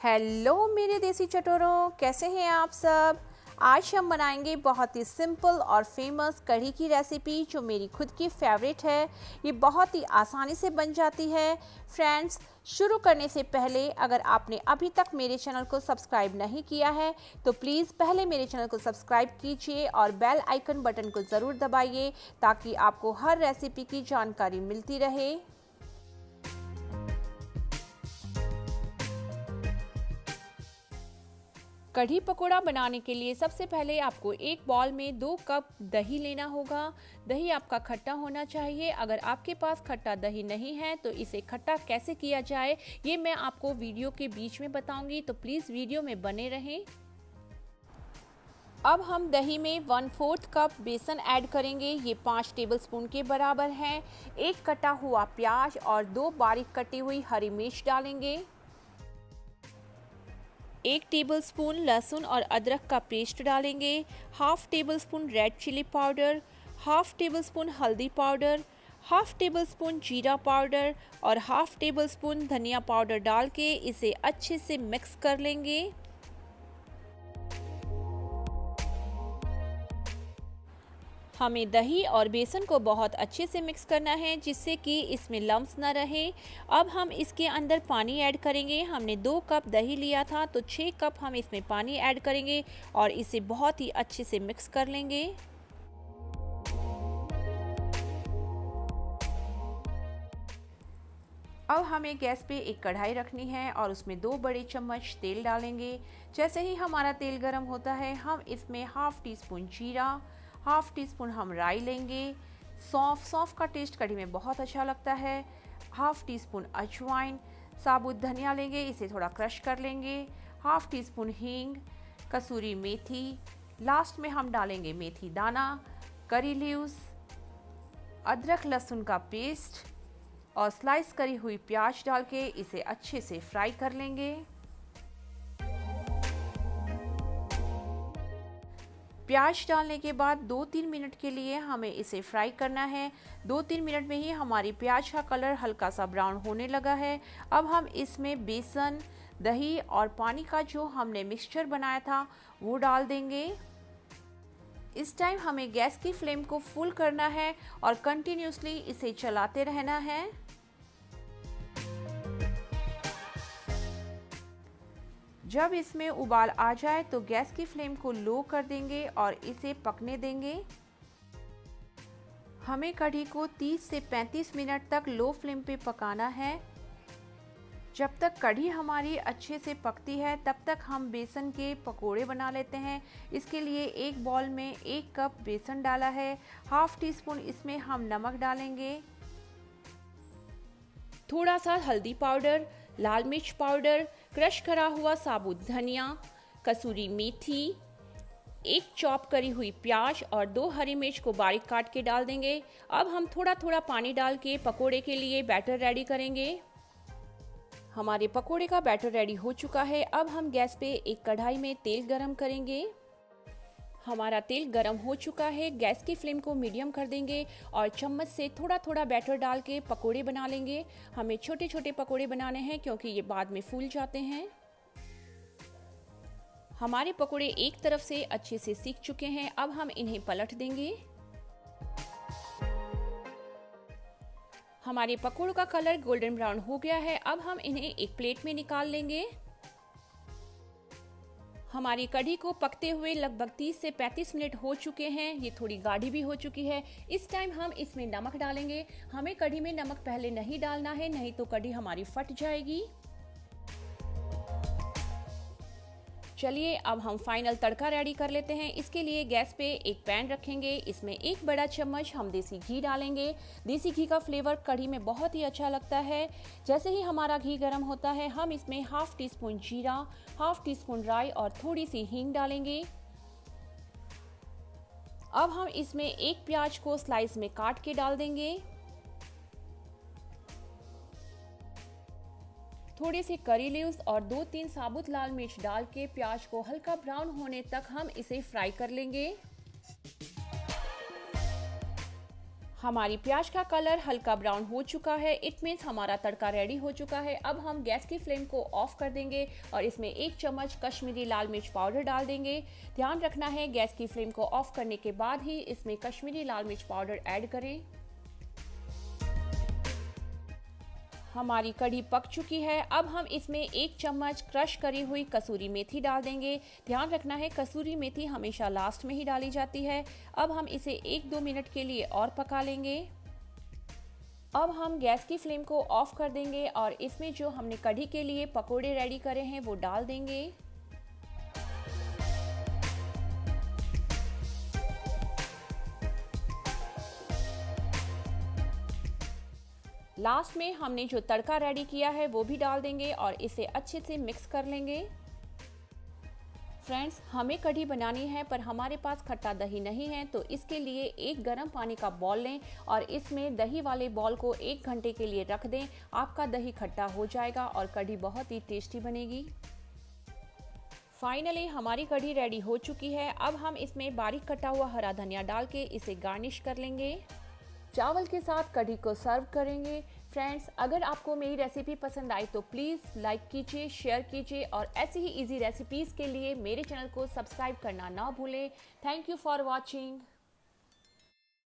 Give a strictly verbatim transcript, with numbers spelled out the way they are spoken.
Hello मेरे देसी चटोरों, कैसे हैं आप सब। आज हम बनाएंगे बहुत ही सिंपल और फेमस कढ़ी की रेसिपी जो मेरी खुद की फेवरेट है। ये बहुत ही आसानी से बन जाती है। फ्रेंड्स, शुरू करने से पहले अगर आपने अभी तक मेरे चैनल को सब्सक्राइब नहीं किया है तो प्लीज़ पहले मेरे चैनल को सब्सक्राइब कीजिए और बेल आइकन बटन को ज़रूर दबाइए ताकि आपको हर रेसिपी की जानकारी मिलती रहे। कढ़ी पकोड़ा बनाने के लिए सबसे पहले आपको एक बाउल में दो कप दही लेना होगा। दही आपका खट्टा होना चाहिए। अगर आपके पास खट्टा दही नहीं है तो इसे खट्टा कैसे किया जाए ये मैं आपको वीडियो के बीच में बताऊंगी, तो प्लीज़ वीडियो में बने रहें। अब हम दही में वन फोर्थ कप बेसन ऐड करेंगे। ये पाँच टेबलस्पून के बराबर है। एक कटा हुआ प्याज और दो बारीक कटी हुई हरी मिर्च डालेंगे। एक टेबलस्पून लहसुन और अदरक का पेस्ट डालेंगे। Half tablespoon red chilli powder, half tablespoon हल्दी पाउडर, हाफ टेबल स्पून जीरा पाउडर और हाफ टेबल स्पून धनिया पाउडर डाल के इसे अच्छे से मिक्स कर लेंगे। हमें दही और बेसन को बहुत अच्छे से मिक्स करना है जिससे कि इसमें लम्स ना रहे। अब हम इसके अंदर पानी ऐड करेंगे। हमने दो कप दही लिया था तो छः कप हम इसमें पानी ऐड करेंगे और इसे बहुत ही अच्छे से मिक्स कर लेंगे। अब हमें गैस पे एक कढ़ाई रखनी है और उसमें दो बड़े चम्मच तेल डालेंगे। जैसे ही हमारा तेल गर्म होता है हम इसमें हाफ टी स्पून जीरा, हाफ टी स्पून हम राई लेंगे। सौंफ सौंफ का टेस्ट कढ़ी में बहुत अच्छा लगता है। हाफ टी स्पून अजवाइन, साबुत धनिया लेंगे, इसे थोड़ा क्रश कर लेंगे। हाफ टी स्पून हींग, कसूरी मेथी, लास्ट में हम डालेंगे मेथी दाना, करी लीव्स, अदरक लहसुन का पेस्ट और स्लाइस करी हुई प्याज डाल के इसे अच्छे से फ्राई कर लेंगे। प्याज डालने के बाद दो तीन मिनट के लिए हमें इसे फ्राई करना है। दो तीन मिनट में ही हमारी प्याज का कलर हल्का सा ब्राउन होने लगा है। अब हम इसमें बेसन, दही और पानी का जो हमने मिक्सचर बनाया था वो डाल देंगे। इस टाइम हमें गैस की फ्लेम को फुल करना है और कंटिन्यूसली इसे चलाते रहना है। जब इसमें उबाल आ जाए तो गैस की फ्लेम को लो कर देंगे और इसे पकने देंगे। हमें कढ़ी को तीस से पैंतीस मिनट तक लो फ्लेम पे पकाना है। जब तक कढ़ी हमारी अच्छे से पकती है तब तक हम बेसन के पकोड़े बना लेते हैं। इसके लिए एक बाउल में एक कप बेसन डाला है। हाफ टी स्पून इसमें हम नमक डालेंगे, थोड़ा सा हल्दी पाउडर, लाल मिर्च पाउडर, क्रश करा हुआ साबुत धनिया, कसूरी मेथी, एक चॉप करी हुई प्याज और दो हरी मिर्च को बारीक काट के डाल देंगे। अब हम थोड़ा थोड़ा पानी डाल के पकोड़े के लिए बैटर रेडी करेंगे। हमारे पकोड़े का बैटर रेडी हो चुका है। अब हम गैस पे एक कढ़ाई में तेल गरम करेंगे। हमारा तेल गरम हो चुका है। गैस की फ्लेम को मीडियम कर देंगे और चम्मच से थोड़ा थोड़ा बैटर डाल के पकोड़े बना लेंगे। हमें छोटे छोटे पकोड़े बनाने हैं क्योंकि ये बाद में फूल जाते हैं। हमारे पकोड़े एक तरफ से अच्छे से सीख चुके हैं। अब हम इन्हें पलट देंगे। हमारे पकोड़ों का कलर गोल्डन ब्राउन हो गया है। अब हम इन्हें एक प्लेट में निकाल लेंगे। हमारी कढ़ी को पकते हुए लगभग तीस से पैंतीस मिनट हो चुके हैं। ये थोड़ी गाढ़ी भी हो चुकी है। इस टाइम हम इसमें नमक डालेंगे। हमें कढ़ी में नमक पहले नहीं डालना है, नहीं तो कढ़ी हमारी फट जाएगी। चलिए अब हम फाइनल तड़का रेडी कर लेते हैं। इसके लिए गैस पे एक पैन रखेंगे। इसमें एक बड़ा चम्मच हम देसी घी डालेंगे। देसी घी का फ्लेवर कढ़ी में बहुत ही अच्छा लगता है। जैसे ही हमारा घी गर्म होता है हम इसमें हाफ टी स्पून जीरा, हाफ टी स्पून राई और थोड़ी सी हींग डालेंगे। अब हम इसमें एक प्याज को स्लाइस में काट के डाल देंगे। थोड़ी सी करी लीव्स और दो तीन साबुत लाल मिर्च डाल के प्याज को हल्का ब्राउन होने तक हम इसे फ्राई कर लेंगे। हमारी प्याज का कलर हल्का ब्राउन हो चुका है। इट मीन्स हमारा तड़का रेडी हो चुका है। अब हम गैस की फ्लेम को ऑफ कर देंगे और इसमें एक चम्मच कश्मीरी लाल मिर्च पाउडर डाल देंगे। ध्यान रखना है गैस की फ्लेम को ऑफ करने के बाद ही इसमें कश्मीरी लाल मिर्च पाउडर ऐड करें। हमारी कढ़ी पक चुकी है। अब हम इसमें एक चम्मच क्रश करी हुई कसूरी मेथी डाल देंगे। ध्यान रखना है कसूरी मेथी हमेशा लास्ट में ही डाली जाती है। अब हम इसे एक दो मिनट के लिए और पका लेंगे। अब हम गैस की फ्लेम को ऑफ कर देंगे और इसमें जो हमने कढ़ी के लिए पकोड़े रेडी करे हैं वो डाल देंगे। लास्ट में हमने जो तड़का रेडी किया है वो भी डाल देंगे और इसे अच्छे से मिक्स कर लेंगे। फ्रेंड्स, हमें कढ़ी बनानी है पर हमारे पास खट्टा दही नहीं है, तो इसके लिए एक गर्म पानी का बॉल लें और इसमें दही वाले बॉल को एक घंटे के लिए रख दें। आपका दही खट्टा हो जाएगा और कढ़ी बहुत ही टेस्टी बनेगी। फाइनली हमारी कढ़ी रेडी हो चुकी है। अब हम इसमें बारीक कटा हुआ हरा धनिया डाल के इसे गार्निश कर लेंगे। चावल के साथ कढ़ी को सर्व करेंगे। फ्रेंड्स, अगर आपको मेरी रेसिपी पसंद आई तो प्लीज़ लाइक कीजिए, शेयर कीजिए और ऐसी ही इजी रेसिपीज़ के लिए मेरे चैनल को सब्सक्राइब करना ना भूलें। Thank you for watching.